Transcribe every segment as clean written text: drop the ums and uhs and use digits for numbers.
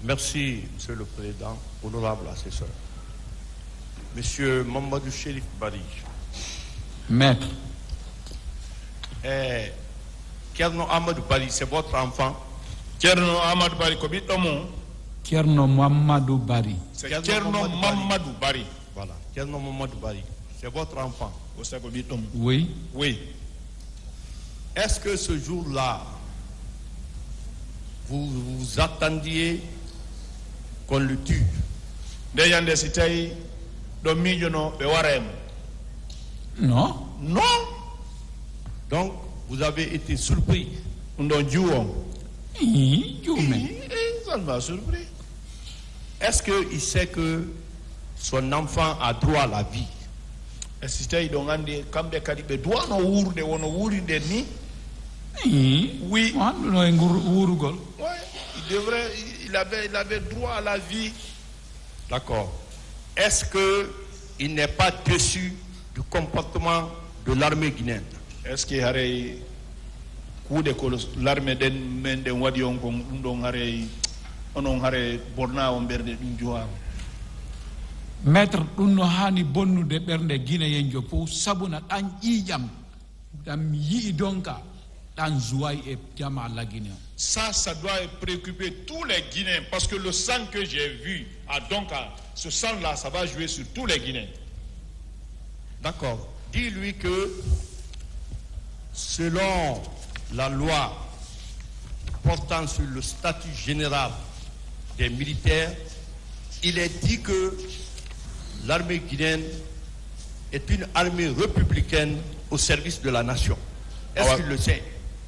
Merci, Monsieur le Président, honorable assesseur. Monsieur Mamadou Chérif Bari. Maître. Kerno Amadou Bari, c'est votre enfant? Kerno Amadou Bari, comment? Kerno Mamadou Bari. C'est Kerno Mamadou Bari. Voilà, Kerno Mamadou Bari. C'est votre enfant? Oui. Oui. Est-ce que ce jour-là, vous vous attendiez qu'on le tue? Non. Non. Donc, vous avez été surpris. Ça m'a surpris. Est-ce qu'il sait que son enfant a droit à la vie? Oui. Il avait droit à la vie. D'accord. Est-ce qu'il n'est pas déçu du comportement de l'armée guinéenne? Est-ce qu'il y a coup de l'armée de Wadion Maître Uno Hani Bonu de Berne Guinéen Jopo, Sabuna Tan Iyam, Dam Yi Donka, Tan Zouaï et Diama la Guinée. Ça doit préoccuper tous les Guinéens parce que le sang que j'ai vu à Donka, ce sang-là, ça va jouer sur tous les Guinéens. D'accord. Dis-lui que selon la loi portant sur le statut général des militaires, il est dit que l'armée guinéenne est une armée républicaine au service de la nation. Est-ce qu'il le sait?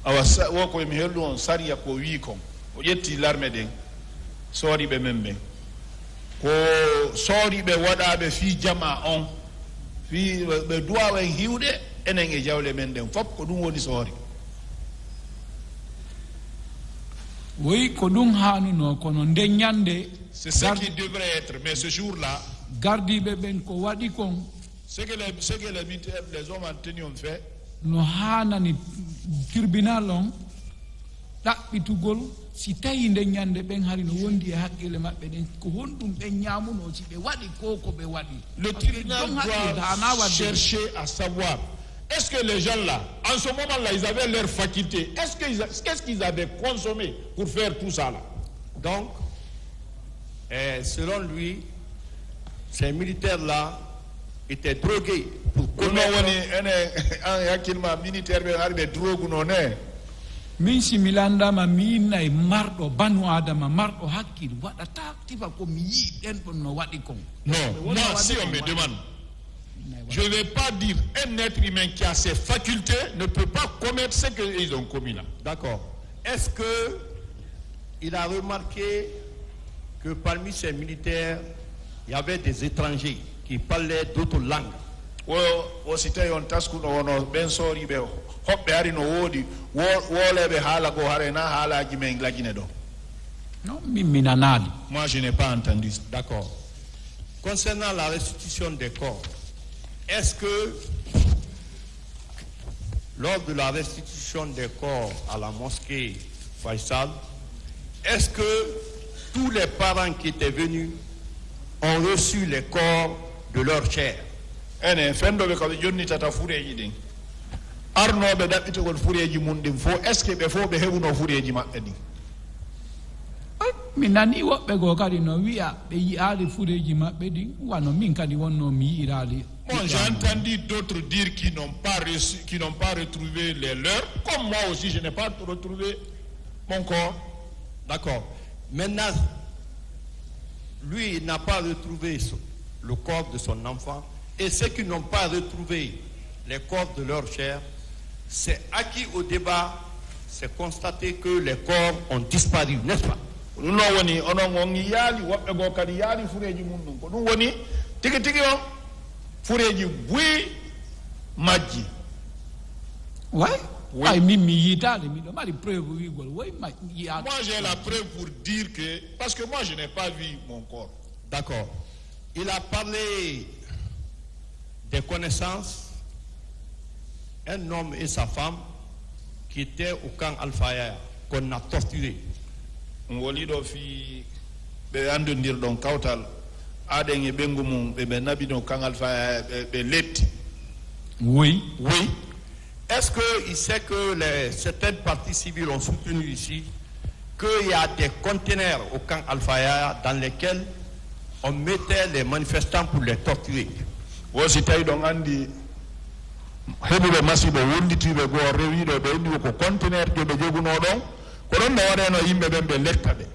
Oui, Kodung Hanu no kono ndenyande. C'est ce qui devrait être, mais ce jour-là, Gardi beben ko wadi kon. Ce que les militaires, les hommes en tenue ont fait. No hana ni tribunal on da bitugol si tayi ndenyande ben hari no wondi e hakkile mabbe den ko hondum be nyaamuno ci be wadi koko be wadi. Le tribunal doit chercher à savoir. Est-ce que les gens là, en ce moment-là, ils avaient leur faculté? Qu'est-ce qu'ils avaient consommé pour faire tout ça là? Donc, selon lui, ces militaires-là étaient drogués pour commettre... Min si milanda ma mina e mardo banu adama mardo hakkil wada ta tifa ko mi yi den bon no wadi kon. Non, moi si on me demande, je ne vais pas dire un être humain qui a ses facultés ne peut pas commettre ce qu'ils ont commis là. D'accord. Est-ce que il a remarqué que parmi ces militaires, il y avait des étrangers qui parlaient d'autres langues? Non, minanali. Moi je n'ai pas entendu. D'accord. Concernant la restitution des corps, est-ce que lors de la restitution des corps à la mosquée Faisal, est-ce que tous les parents qui étaient venus ont reçu les corps de leur chair? Est-ce que minani woɓɓe go kadi no wiya ɓe yi'aali fureji maɓɓe ɗin wano min kadi wonno mi yi'iraali. Bon, j'ai entendu d'autres dire qu'ils n'ont pas reçu, qu'ils n'ont pas retrouvé les leurs, comme moi aussi je n'ai pas retrouvé mon corps. D'accord. Maintenant, lui il n'a pas retrouvé le corps de son enfant, et ceux qui n'ont pas retrouvé les corps de leur chair, c'est acquis au débat, c'est constaté que les corps ont disparu, n'est-ce pas? Ouais. Oui. Moi j'ai la preuve pour dire que, parce que moi je n'ai pas vu mon corps. D'accord. Il a parlé des connaissances, un homme et sa femme qui étaient au camp Al-Faya, qu'on a torturé. be andondir don kawtal aden e bengumum be nabino kangal fa be letti. Oui. Oui. Est-ce qu'il sait que certaines parties civiles ont soutenu ici qu'il y a des conteneurs au camp Al-Faya dans lesquels on mettait les manifestants pour les torturer? Wosi tay don andi heɓuɓe masiɓe wonditiɓe goo rewiɗo ɓe indi ko conteneur je ɓe joguno ɗon ko ɗon ɓe waɗeno yimɓe ɓen ɓe letta ɓe.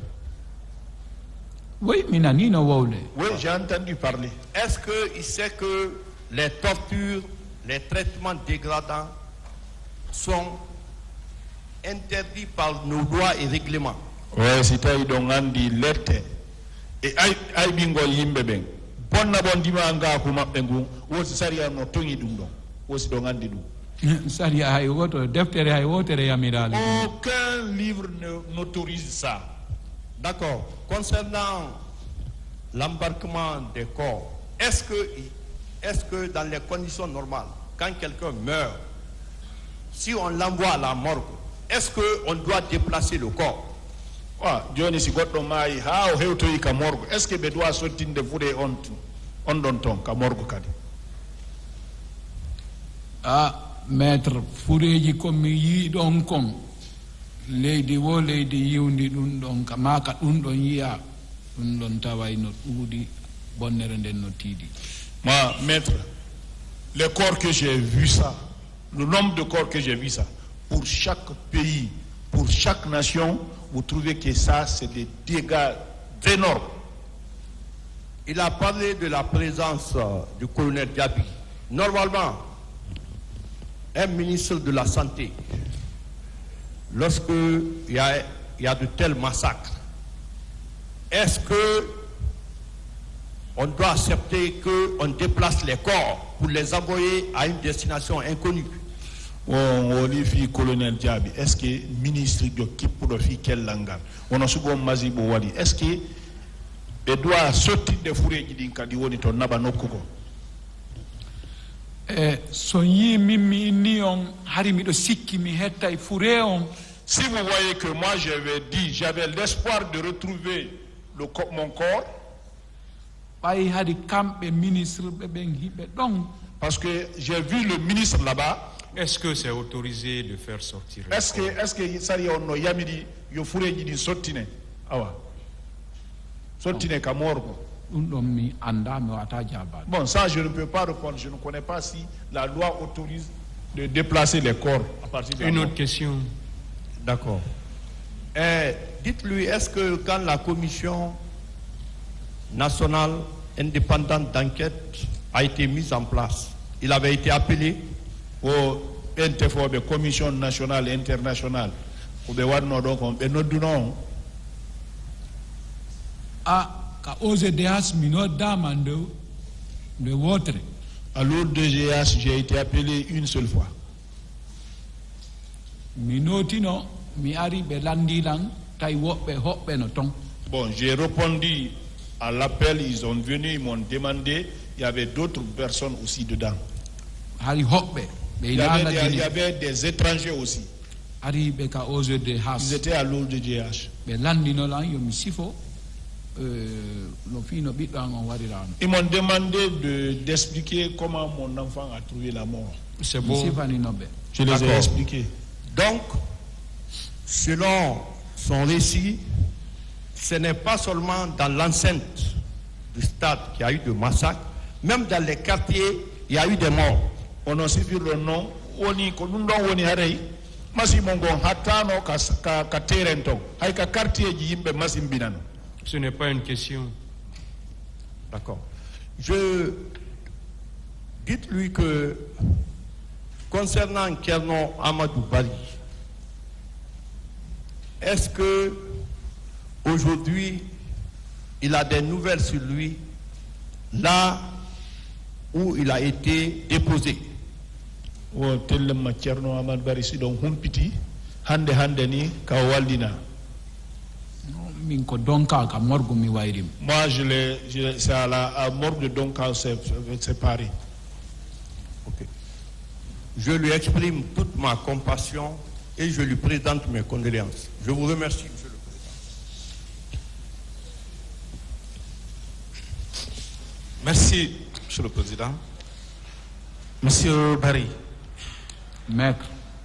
Oui, minanino wowle. Oui, j'ai entendu parler. Est-ce qu'il sait que les tortures, les traitements dégradants sont interdits par nos lois et règlements? Oui, si tawi ɗon andi lette e aybingol yimɓe ɓen bonna bon dimangaku maɓɓe ngun wosi saria no toŋi ɗum ɗon wosi ɗon andi ɗum. Saria hay woto deftere hay wotere yamirali. Aucun livre n'autorise ça. D'accord. Concernant l'embarquement des corps, est-ce que dans les conditions normales, quand quelqu'un meurt, si on l'envoie à la morgue, est-ce qu'on doit déplacer le corps? Joni si goɗɗo maayi ha o hewtoyi ka morgue, est ce que ɓe doit sottinde fuɗe on ɗon ton ka morgue kadi? Maître fureji komi yiɗon kon leydi wo leydi yiwndi ɗum ɗon ka maka ɗum ɗon yiya ɗum ɗon taway no ɗuuɗi bonnere nden no tiiɗi. Ma maître, les corps que j'ai vu ça, le nombre de corps que j'ai vu ça, pour chaque pays, pour chaque nation, vous trouvez que ça c'est des dégâts énormes. Il a parlé de la présence du colonel Diaby. Normalement, un ministre de la Santé, lorsque il y a de tels massacres, est-ce que on doit accepter qu'on déplace les corps pour les envoyer à une destination inconnue? On fi colonel Diaby, est-ce que le ministre de Kippo fi quel langue? On a souvent mazibo wali. Est-ce que il doit sortir de fourré qui dit qu'il y a ton nabanoko? So yi mimi ni on harimi do sikki mi hetta fourré on. Si vous voyez que moi j'avais dit, j'avais l'espoir de retrouver mon corps. Parce que j'ai vu le ministre là-bas. Est-ce que c'est autorisé de faire sortir? Est-ce que ça y est on yamidi yo fure di sortine awa sortine ka morgo. Bon, ça je ne peux pas répondre, je ne connais pas si la loi autorise de déplacer les corps à partir de une autre question. D'accord. Dites-lui, est-ce que quand la commission nationale indépendante d'enquête a été mise en place, il avait été appelé au NTFO, commission nationale et internationale, pour be wadno donc on be nodduno ka OGDH mino damande de votre à l'OGDH j'ai été appelé une seule fois. Minotino mi ari be landilang tay wobbe hobbe no ton. Bon, j'ai répondu à l'appel, ils ont venu, ils m'ont demandé, il y avait d'autres personnes aussi dedans. Hari hobbe il y avait des étrangers aussi. Ari be ka OGDH. Ils étaient à l'OGDH. Be landino lan yo mi sifo no fino bidang warirano. Ils m'ont demandé d'expliquer comment mon enfant a trouvé la mort. C'est bon. Je les ai expliqués. Donc, selon son récit, ce n'est pas seulement dans l'enceinte du stade qu'il y a eu de massacres, même dans les quartiers, il y a eu des morts. On a suivi le nom, oni konundo oni harei, masi mongo hatano ka terento, hay ka quartier ji yimbe masi mbinano. Ce n'est pas une question. D'accord. Dites-lui que concernant Kerno Amadou Bari, est-ce que aujourd'hui il a des nouvelles sur lui là où il a été déposé? O tellema Kerno Amadou Bari si don humpiti hande ni ka waldina. Moi, c'est à la morgue de Donka, c'est Paris. Okay. Je lui exprime toute ma compassion et je lui présente mes condoléances. Je vous remercie, Monsieur le Président. Merci, Monsieur le Président. Monsieur Barry, Maître,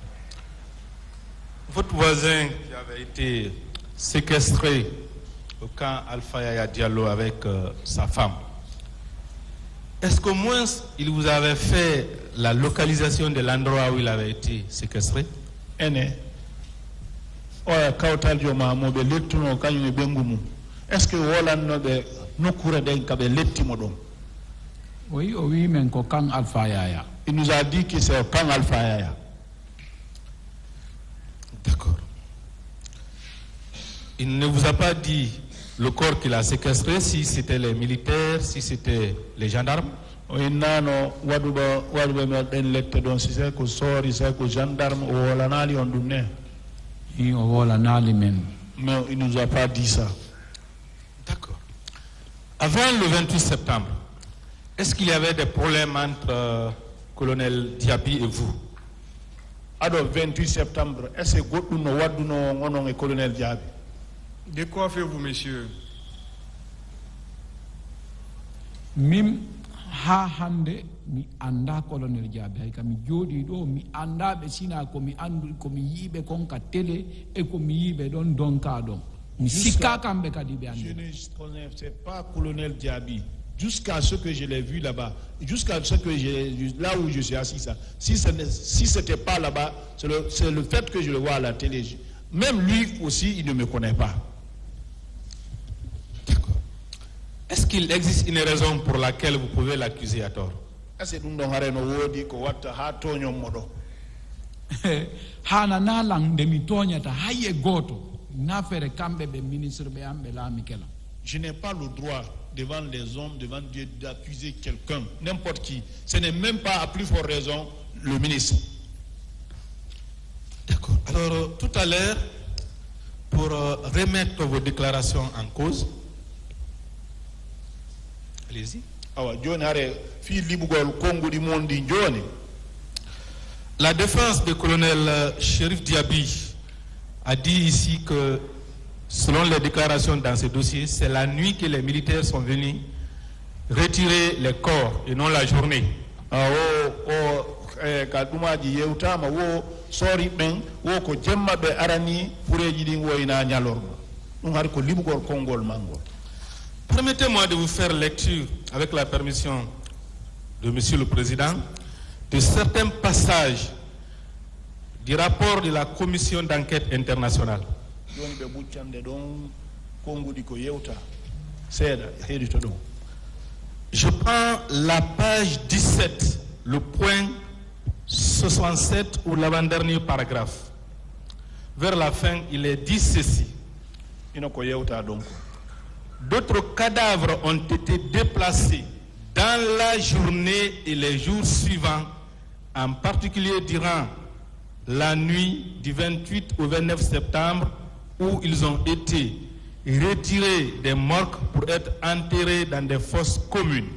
votre voisin qui avait été séquestré au camp Alpha Yaya Diallo avec sa femme, est-ce qu'au moins il vous avait fait la localisation de l'endroit où il avait été séquestré? Est-ce que oui, oui, mais quand Alpha Yaya. il nous a dit que c'est au camp Alpha Yaya. D'accord. Il ne vous a pas dit le corps qu'il a séquestré, si c'était les militaires, si c'était les gendarmes? Mais il nous a pas dit ça. D'accord. Avant le 28 septembre, est-ce qu'il y avait des problèmes entre colonel Diaby et vous? Alors 28 septembre, est-ce que nous avons colonel Diaby? De quoi faites-vous, monsieur? Mim ha hande mi anda colonel Diaby hay kam jodi do mi anda be sina ko mi andu ko mi yibe kon ka télé e ko mi yibe don donka don mi sikka kambe kadi be andi. Je ne connaissais pas colonel Diaby jusqu'à ce que je l'ai vu là-bas, jusqu'à ce que là où je suis assis ça. Si c'était pas là-bas, c'est le fait que je le vois à la télé. Même lui aussi, il ne me connaît pas. D'accord. Est-ce qu'il existe une raison pour laquelle vous pouvez l'accuser à tort? Hana na lang de mi toñata haye goto na fere kambe be ministre be ambe la mikela. Je n'ai pas le droit devant les hommes, devant Dieu, d'accuser quelqu'un, n'importe qui. Ce n'est même pas à plus forte raison le ministre. D'accord. Alors, tout à l'heure, pour remettre vos déclarations en cause, allez-y. La défense du colonel Chérif Diaby a dit ici que, selon les déclarations dans ce dossier, c'est la nuit que les militaires sont venus retirer les corps et non la journée. Permettez-moi de vous faire lecture, avec la permission de Monsieur le Président, de certains passages du rapport de la Commission d'enquête internationale. Je prends la page 17, le point 67 ou l'avant-dernier paragraphe. Vers la fin, il est dit ceci. D'autres cadavres ont été déplacés dans la journée et les jours suivants, en particulier durant la nuit du 28 au 29 septembre, où ils ont été retirés des morgues pour être enterrés dans des fosses communes.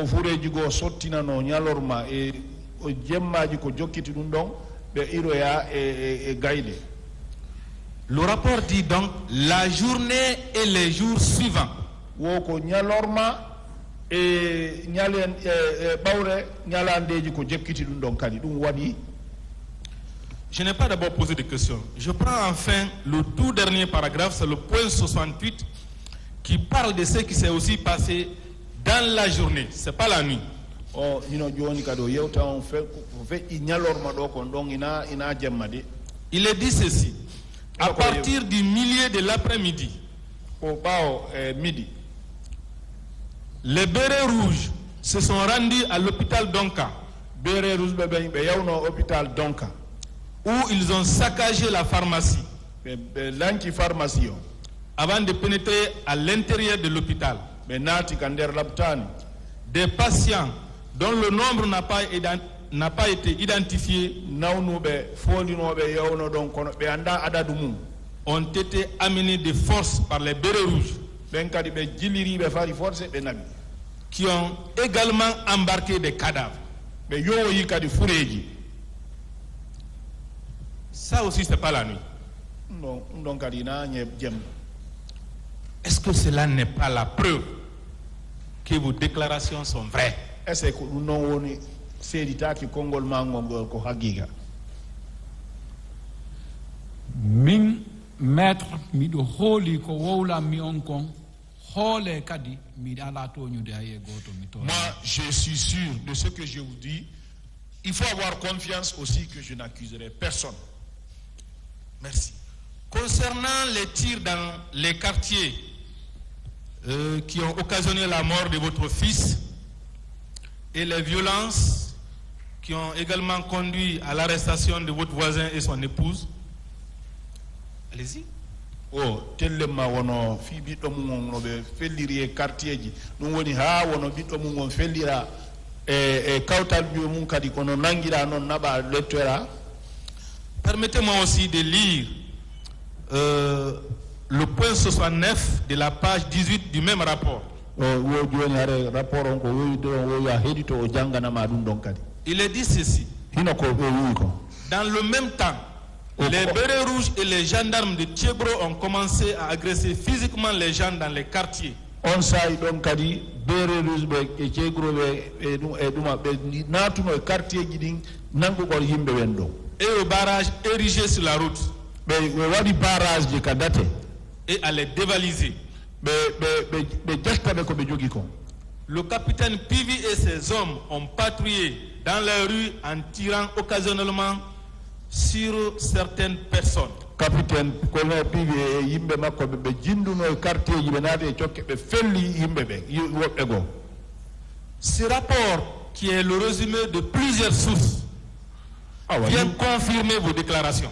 Le rapport dit donc la journée et les jours suivants. Je n'ai pas d'abord posé de questions. Je prends enfin le tout dernier paragraphe, c'est le point 68, qui parle de ce qui s'est aussi passé dans la journée, c'est pas la nuit. Il est dit ceci. À partir du milieu de l'après-midi, les bérets rouges se sont rendus à l'hôpital Donka, où ils ont saccagé la pharmacie avant de pénétrer à l'intérieur de l'hôpital. Des patients dont le nombre n'a pas été identifié ont été amenés de force par les bérets rouges, qui ont également embarqué des cadavres. Ça aussi, c'est pas la nuit. Est-ce que cela n'est pas la preuve que vos déclarations sont vraies. Est-ce que nous n'avons pas qui Congol Mango ko hagiga? Min maître mi do holi ko wowla mi on kon hole kadi mi ala toñude ay goto mi to. Moi, je suis sûr de ce que je vous dis. Il faut avoir confiance aussi que je n'accuserai personne. Merci. Concernant les tirs dans les quartiers qui ont occasionné la mort de votre fils et les violences qui ont également conduit à l'arrestation de votre voisin et son épouse, allez-y. Oh, tellement wono fi biddo mum no be felliri e quartier ji dum woni ha wono biddo mum fellira e kawtal bi mum kadi kono nangira non naba lettora. Permettez-moi aussi de lire le point 69 de la page 18 du même rapport. Il est dit ceci. Dans le même temps, les bérets rouges et les gendarmes de Thiebro ont commencé à agresser physiquement les gens dans les quartiers. Et au barrage érigé sur la route. Et à les dévaliser. Le capitaine Pivi et ses hommes ont patrouillé dans la rue en tirant occasionnellement sur certaines personnes. Capitaine colonel Pivi et yimbe makko be jinduno quartier yibe naade e ciokke be felli yimbe be wobbe go. Ce rapport, qui est le résumé de plusieurs sources, vient confirmer vos déclarations.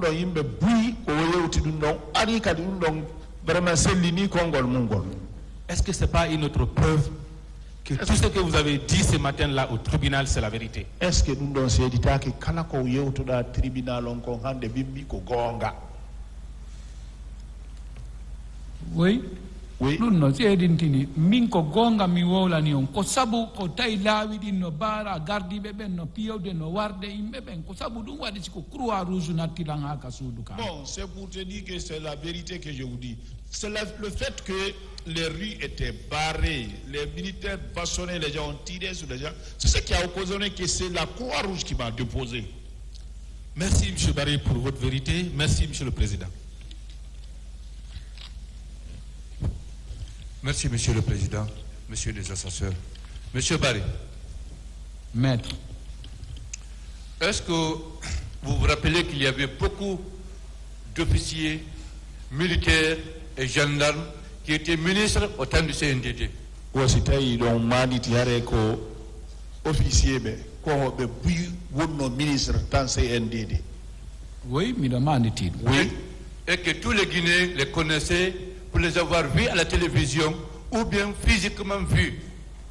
Est-ce que ce n'est pas une autre preuve que tout ce que vous avez dit ce matin-là au tribunal, c'est la vérité? Est-ce que nous avons dit que kala ko yewtuda tribunal on ko hande bimbi ko gonga? Oui. Oui. Non, c'est edintini min ko gonga mi wolani on ko sabu ko tay lawidi no bara gardi be ben no piyode no warde imbe ben ko sabu dum wadi ko croix rouge natilanga ka suduka. Bon, c'est pour te dire que c'est la vérité que je vous dis. C'est le fait que les rues étaient barrées, les militaires bâchonnaient les gens, ont tiré sur les gens. C'est ce qui a occasionné que c'est la Croix-Rouge qui m'a déposé. Merci M. Barry pour votre vérité. Merci M. le Président. Merci, Monsieur le Président, Monsieur les assesseurs. Monsieur Barry. Maître. Est-ce que vous vous rappelez qu'il y avait beaucoup d'officiers, militaires et gendarmes qui étaient ministres au temps du CNDD? Oui, me demande-t-il. Oui, et que tous les Guinéens les connaissaient pour les avoir vus à la télévision ou bien physiquement vus.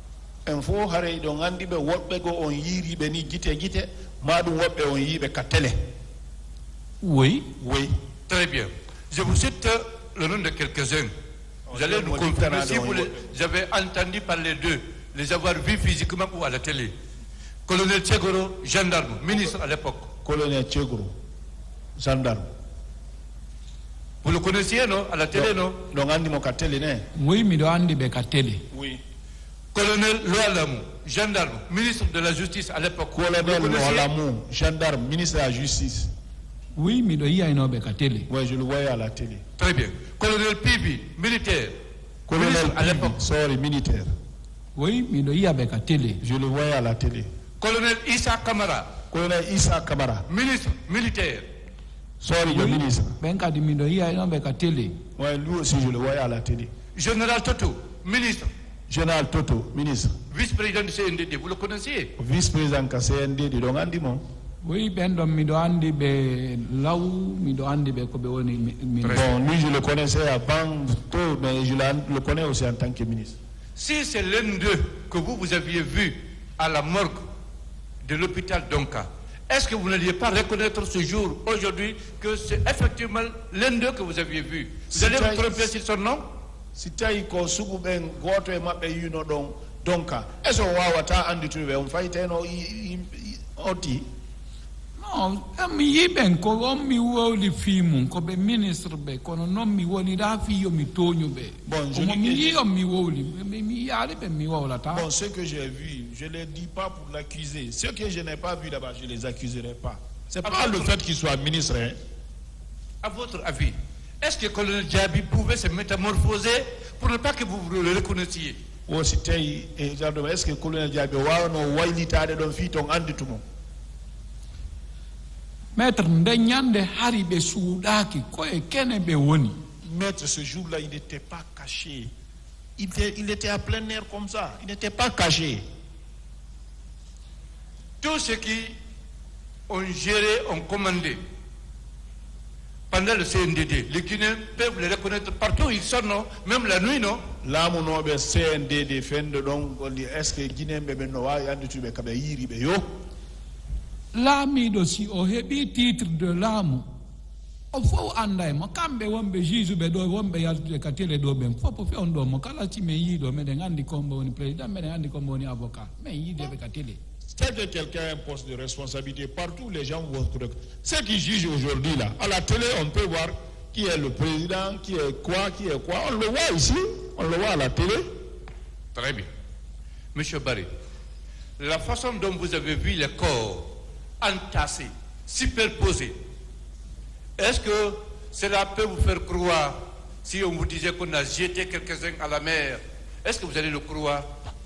Oui. Oui, très bien. Je vous cite le nom de quelques-uns. Vous allez nous confirmer si vous les avez entendus parler d'eux, les avoir vus physiquement ou à la télé. Colonel Tchegoro, gendarme, ministre à l'époque. Colonel Tchegoro, gendarme. Vous le connaissiez, non? À la télé, non? Oui, mi do andi be ka télé. Oui. Colonel Loalamou, gendarme, ministre de la Justice à l'époque. Colonel Loalamou, gendarme, ministre de la Justice. Oui, mi do iya ino be ka télé. Oui, je le voyais à la télé. Très bien. Colonel Pibi, militaire. Colonel à l'époque. Sorry, militaire. Oui, mi do iya be ka télé. Je le voyais à la télé. Colonel Issa Kamara. Colonel Issa Kamara. Ministre, militaire. Sorry, le ministre. Benka di mi do iya ino be ka télé. Oui, lui aussi, je le voyais à la télé. Général Toto, ministre. Général Toto, ministre. Vice-président du CNDD, vous le connaissiez? Vice-président du CNDD, donc Andi Mon. Oui, ben do mi do andi be law, mi do andi be ko be woni ministre. Bon, lui je le connaissais avant tout, mais je le connais aussi en tant que ministre. Si c'est l'un d'eux que vous aviez vu à la morgue de l'hôpital d'Onka, est-ce que vous n'alliez pas reconnaître ce jour, aujourd'hui, que c'est effectivement l'un d'eux que vous aviez vu? Vous allez vous tromper sur son nom? Si tawi ko sugu ben goto e mabbe yino don donka eso wawata andi tuwe on fayteno oti. Non, non mi yiben ko on mi woli fimu ko be ministre be kono non mi woni da fi yo mi tognu be Bon, je mi dis que mi woli mi yali be mi wola ta. bon, ce que j'ai vu, je ne le dis pas pour l'accuser. Ce que je n'ai pas vu là-bas, je ne les accuserai pas. C'est pas le fait qu'il soit ministre. Hein. À votre avis, est-ce que le colonel Diaby pouvait se métamorphoser pour ne pas que vous le reconnaissiez? Ou c'était est-ce que le colonel Diaby wawno waylitade don fi ton andi tumo? Maître ndenyande hari be soudaki ko e kene be woni. Maître, ce jour-là, il n'était pas caché. Il était à plein air comme ça. Il n'était pas caché. Tous ceux qui ont géré, ont commandé pendant le CNDD, les Guinéens peuvent les reconnaître partout où ils sont, non? Même la nuit, non? Là, mon nom est CNDD, est-ce que Guinée me benoa yandi tu be kabe yiri be yo? Lami do si o hebi titre de lamu. O fo andai mo kambe wombe jisu be do wombe yalde katele do ben fo po fe ondo mo kala ti me yido me de ngandi kombo woni président me de ngandi kombo woni avocat me yide be katele. C'est que quelqu'un a un poste de responsabilité partout, les gens vont trouver. Ceux qui jugent aujourd'hui là, à la télé, on peut voir qui est le président, qui est quoi. On le voit ici, on le voit à la télé. Très bien. Monsieur Barry, la façon dont vous avez vu les corps entassés, superposés, est-ce que cela peut vous faire croire, si on vous disait qu'on a jeté quelques-uns à la mer, est-ce que vous allez le croire?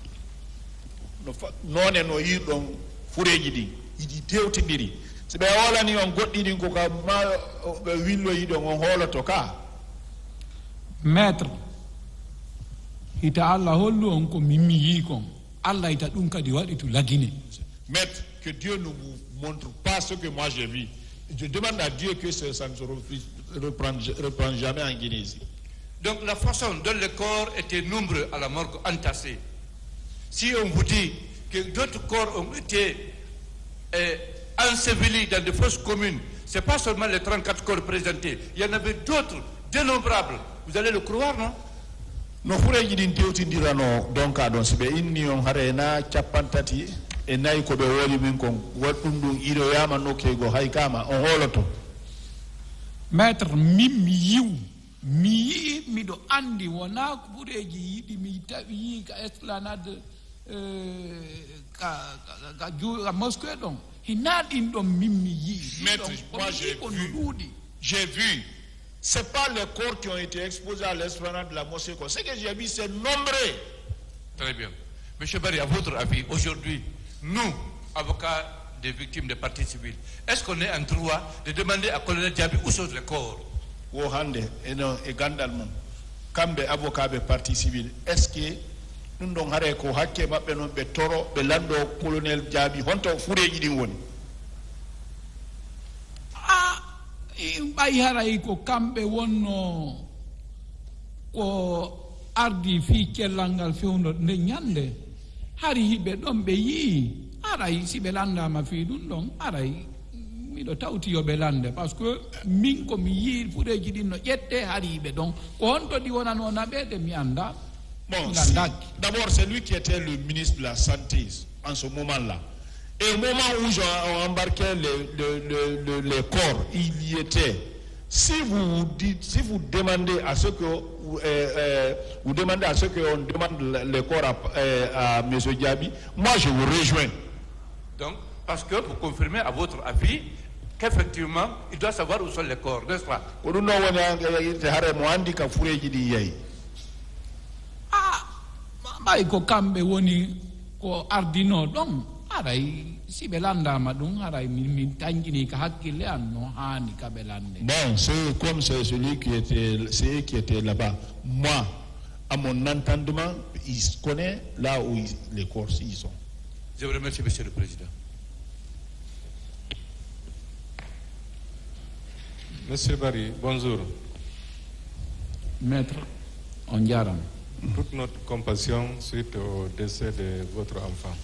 Non, no yidon fureji di idi tewtidiri se be holani on goddi din ko ka ma be willo yidon on holoto ka. Maître ita Allah hollu on ko mimmi yi kon Allah ita dum kadi wadi to lagine. Maître, que Dieu ne vous montre pas ce que moi j'ai vu. Je demande à Dieu que ça ne se reprend jamais en Guinée ici. Donc la façon dont les corps étaient nombreux à la morgue entassés, si on vous dit que d'autres corps ont été ensevelis dans de fausses communes, ce n'est pas seulement les 34 corps présentés, il y en avait d'autres, dénombrables. Vous allez le croire, non? No fureji din tewtindirano donc adon sibe inni on harena capantati e nayi ko be woli min kon waddum dum ido yama nokkego haykama on holoto. Maître mim yiw mi do andi wona ko bureji yidi mi tawi ka esplanade ka mosquée donc hinadin do mimmi yi. Maître, moi j'ai vu. C'est pas les corps qui ont été exposés à l'esplanade de la mosquée. Ce que j'ai vu, c'est nombreux. Très bien. Monsieur Barry, à votre avis, aujourd'hui, nous, avocats des victimes des parties civiles, est-ce qu'on est en droit de demander à colonel Diaby où sont les corps? Wohande et Gandalmon, comme des avocats des parties civiles, est-ce que nous n'avons pas ko hakke mabbe non be toro be lando colonel Diaby honto fureji din woni? Ɓay haray ko kamɓe wonno ko ardi fi cellal ngal fewno nde ñande hari hiɓe ɗon ɓe yii aray si ɓe landama fi ɗum ɗon aray miɗo tawti yoɓe lande par ce que min komi yii fuɗeji ɗin no ƴette hari hiɓe ɗon ko honto ɗi wonano naɓede mi anda. Bon, d'abord c'est lui qui était le ministre de la Santé en ce moment-là. Et au moment où j'ai embarqué les corps, il y était. Si vous demandez à ce que vous demandez à ce qu'on demande les corps à M. Diaby, moi je vous rejoins. Donc, parce que vous confirmez à votre avis qu'effectivement, il doit savoir où sont les corps, n'est-ce pas? Ɓay ko kamɓe woni ko ardino ɗon aray si ɓe landama ɗum aray min tañjini ka hakkille an no hani ka ɓe lande. Bon, c'est comme c'est celui qui était là-bas. Moi, à mon entendement, il connaît là où les corps ils sont. Je vous remercie, Monsieur le Président. Monsieur Barry, bonjour. Maître, on jaram. Toute notre compassion suite au décès de votre enfant.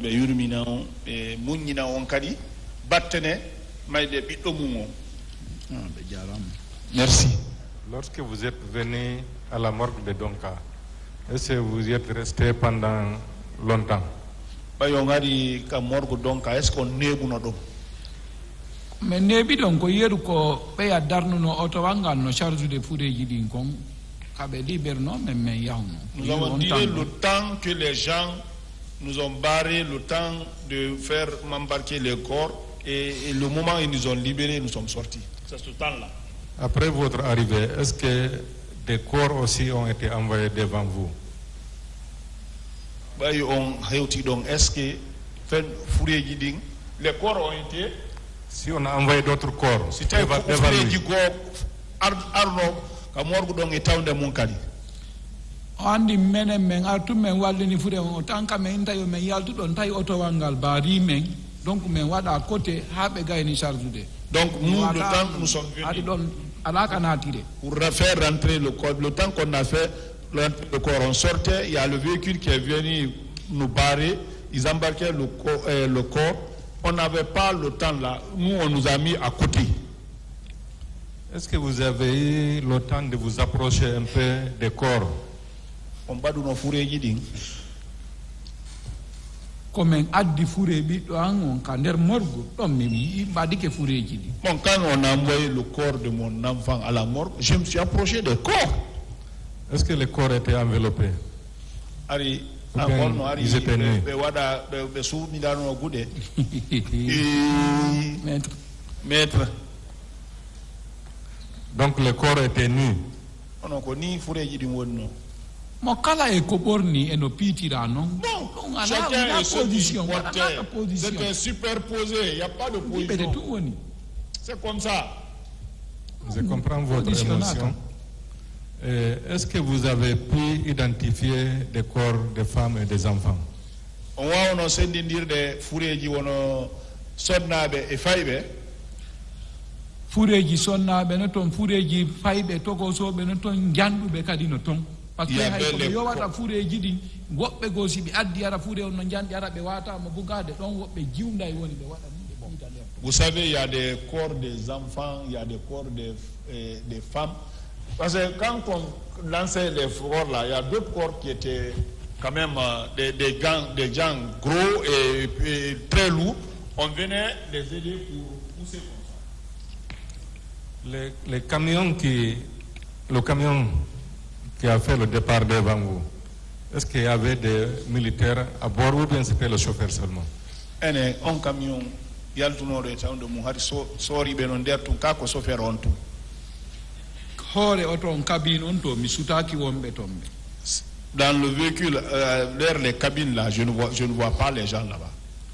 Merci. Lorsque vous êtes venu à la morgue de Donka, est-ce que vous y êtes resté pendant longtemps? mais nebi don ko yeru ko be ya darnuno auto wangal no charge de fureji din kon kabe liberno mais yawno. Nous avons tiré le temps que les gens nous ont barré, le temps de faire m'embarquer les corps, et le moment où ils nous ont libérés, nous sommes sortis. C'est ce temps-là. Après votre arrivée, est-ce que des corps aussi ont été envoyés devant vous? Est-ce que les corps ont été... Si on a envoyé d'autres corps, c'était devant lui. Andi menen men artu men wallini fure on tanka men tayo men yaltu don tayo auto wangal bari men donc men wada côté habe gayni charge. Donc nous le temps nous sommes venus pour refaire rentrer le corps, le temps qu'on a fait le corps, on sortait, il y a le véhicule qui est venu nous barrer, ils embarquaient le corps, on n'avait pas le temps là, nous on nous a mis à côté. Est-ce que vous avez eu le temps de vous approcher un peu des corps? Comme addi furebi do an kander morgue don mi badi ke fureji di. Bon, quand on a envoyé le corps de mon enfant à la morgue, je me suis approché des corps. Est-ce que les corps étaient enveloppés? Ils étaient nus. Maître. Donc les corps étaient nus. Mo kala e ko borni e no pitira non. Non, chacun est position. C'était superposé, il n'y a pas de position. C'est comme ça. Je comprends votre émotion. Est-ce que vous avez pu identifier des corps des femmes et des enfants? On va se dire des fureji wono sonnabe e faybe. Fureji sonnabe no ton fureji faybe tokosobe no ton jandube kadi no ton. Parce que hay ko wata fureji din wobbe gosi bi addi ara fure on no jandi ara be wata mo bugade don wobbe jiwnda e woni be wada ni be bonta le. Vous savez, il y a des corps des enfants, il y a des corps des femmes. Parce que quand on lançait les corps là, il y a d'autres corps qui étaient quand même des gens gros et très lourds. On venait les aider pour pousser comme ça. Le camion qui a fait le départ devant vous, est-ce qu'il y avait des militaires à bord ou bien c'était le chauffeur seulement? Un camion, il y a le tournoi de Tchao de Mouhari, sori benonder tout cas que chauffeur on tout. Dans le véhicule, vers les cabines là, je ne vois pas les gens là-bas.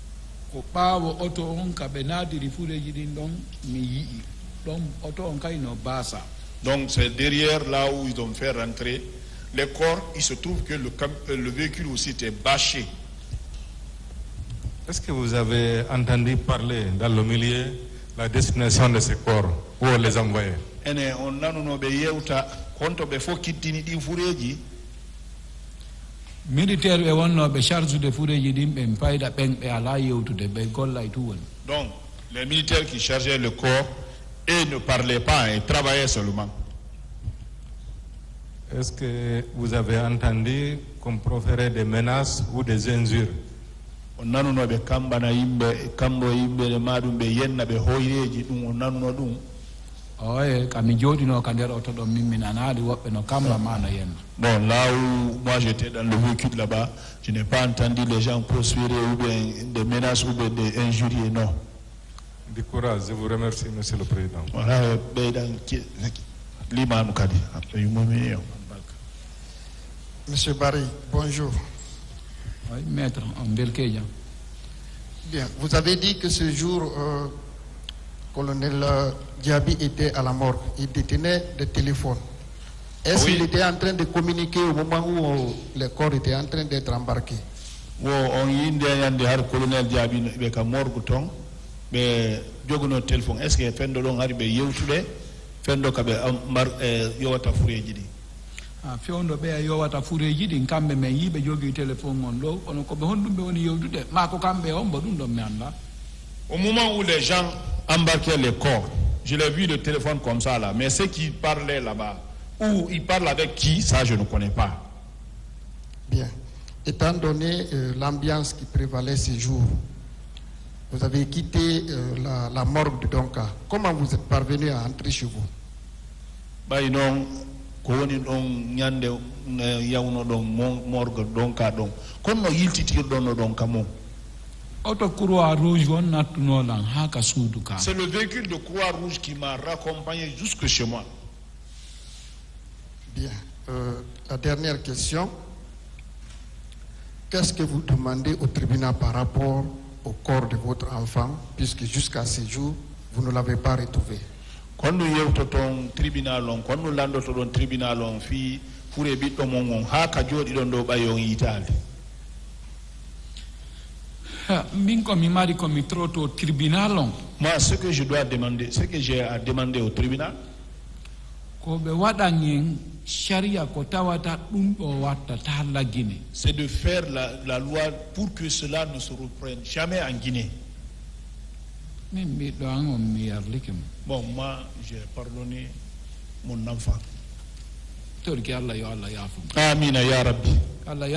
Donc c'est derrière là où ils ont fait rentrer les corps. Il se trouve que le véhicule aussi était bâché. Est-ce que vous avez entendu parler dans le milieu la destination de ces corps? Où on les envoyait? Militaire be wonno be charge de fureji dimbe fayda ben be ala yewtude be gollay tu woni. Donc les militaires qui chargeaient le corps et ne parlaient pas et travaillaient seulement. Est-ce que vous avez entendu qu'on proférait des menaces ou des injures? On nanuno be kambana yimbe kambo yimbe le madum be yenna be hoyreji dum on nanuno dum. Oye kami jodino ka der auto do mimmina naadi wobbe no kamba mana yenna. Bon, là où moi j'étais dans le véhicule là-bas, je n'ai pas entendu les gens prospérer ou bien des menaces ou bien des injuriers, non. Du courage, je vous remercie, Monsieur le Président. Voilà, Monsieur Barry, bonjour. Oui, maître, en Belkeja. Bien, vous avez dit que ce jour, colonel Diaby était à la morgue. Il détenait des téléphones. Est-ce qu'il était en train de communiquer au moment où les corps étaient en train d'être embarqués? On y a colonel Diaby avec un morgue ton, mais jogono téléphone. Est-ce que fendo long arrive yewtude fendo kabe yowata fureji di? Ah, fendo be yowata fureji di kambe men yibe jogi téléphone on lo on ko be hondumbe woni yewtude ma ko kambe on bo dum do mi anda. Au moment où les gens embarquaient les corps, je l'ai vu le téléphone comme ça là, mais ceux qui parlaient là-bas, où ils parlent avec qui, ça je ne connais pas. Bien. Étant donné l'ambiance qui prévalait ces jours, vous avez quitté la morgue de Donka. Comment vous êtes parvenu à entrer chez vous? Bay non ko woni don nyande yawno don morgue Donka don konno yiltitir don no Donka mo. C'est le véhicule de Croix-Rouge qui m'a raccompagné jusque chez moi. Bien. La dernière question. Qu'est-ce que vous demandez au tribunal par rapport au corps de votre enfant, puisque jusqu'à ce jour, vous ne l'avez pas retrouvé? Quand nous yewtoton tribunal on, quand nous landoto don tribunal on fi fure bitto mon ha ka jodi don do bayon yitali. Moi, ce que je dois demander, ce que j'ai à demander au tribunal, c'est de faire la loi pour que cela ne se reprenne jamais en Guinée. Bon, moi, j'ai pardonné mon enfant. Amina ya Rabbi. Amina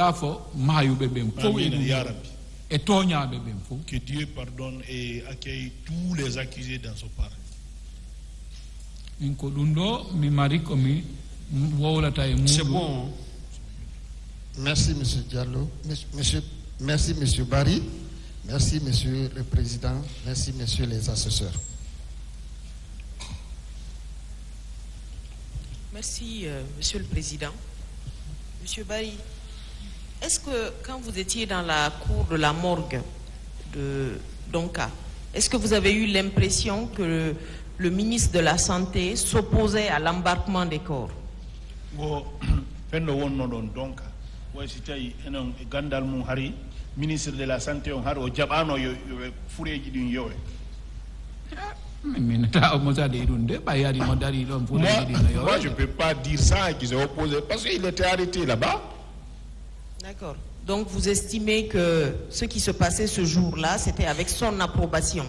ya Rabbi. Que Dieu pardonne et accueille tous les accusés dans son paradis. C'est bon. Merci, M. Diallo. Merci, M. Barry. Merci, M. le Président. Merci, messieurs les assesseurs. Merci, Monsieur le Président. Monsieur Barry, est-ce que quand vous étiez dans la cour de la morgue de Donka, est-ce que vous avez eu l'impression que le ministre de la Santé s'opposait à l'embarquement des corps? Ministre de la Santé on haro jabano yo fureji din yowe. Moi, je ne peux pas dire ça qu'ils ont opposé parce qu'il était arrêté là-bas. D'accord. Donc vous estimez que ce qui se passait ce jour-là, c'était avec son approbation?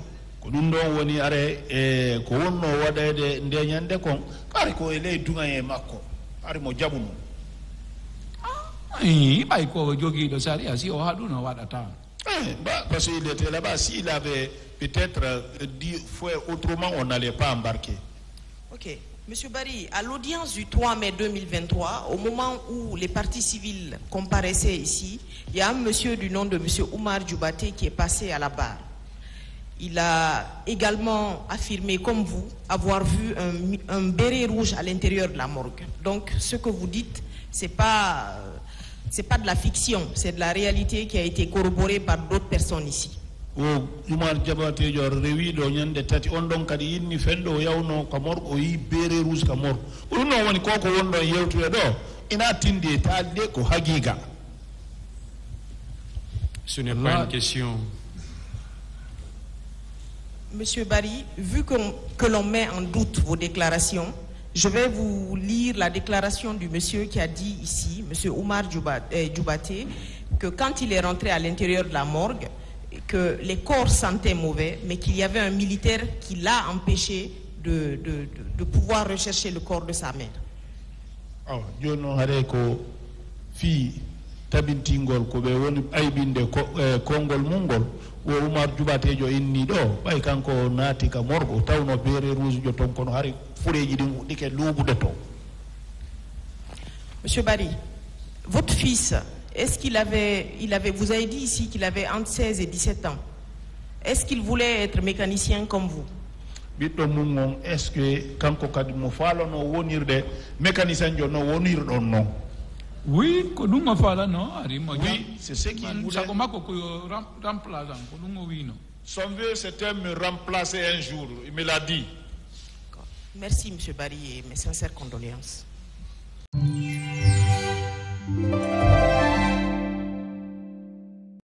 Parce qu'il était là-bas, s'il avait peut-être dit autrement, on n'allait pas embarquer. Ok. Monsieur Barry, à l'audience du 3 mai 2023, au moment où les parties civiles comparaissaient ici, il y a un monsieur du nom de monsieur Oumar Djoubaté qui est passé à la barre. Il a également affirmé, comme vous, avoir vu un béret rouge à l'intérieur de la morgue. Donc, ce que vous dites, c'est pas de la fiction, c'est de la réalité qui a été corroborée par d'autres personnes ici. Oumar Djoubaté jo rewi do nyande tati on don kadi yinni fendo yawno ka morgue o yi béret rouge ka morgue. Ɗum non woni koko won ɗon yewtude ɗo ina tinde taalde ko hagiga. Ce n'est pas une question. Monsieur Barry, vu que l'on met en doute vos déclarations, je vais vous lire la déclaration du monsieur qui a dit ici, monsieur Oumar Djoubaté, que quand il est rentré à l'intérieur de la morgue, que les corps sentaient mauvais, mais qu'il y avait un militaire qui l'a empêché de pouvoir rechercher le corps de sa mère. Tabintingol ko be woni aybinde kongol mungol wo Oumar Djoubaté jo inni do bay kanko naati ka morgo tawno béret rouge jo ton kono hari fureji din dike lubude to. Monsieur Barry, votre fils, est-ce qu'il avait, vous avez dit ici qu'il avait entre 16 et 17 ans. Est-ce qu'il voulait être mécanicien comme vous? Bitto mungon est-ce que kanko kadi mo falono wonirde mécanicien jo no wonirdon non? Oui, c'est ce qu'il voulait. Son vœu c'était me remplacer un jour, il me l'a dit. Merci, monsieur Barry, et mes sincères condoléances.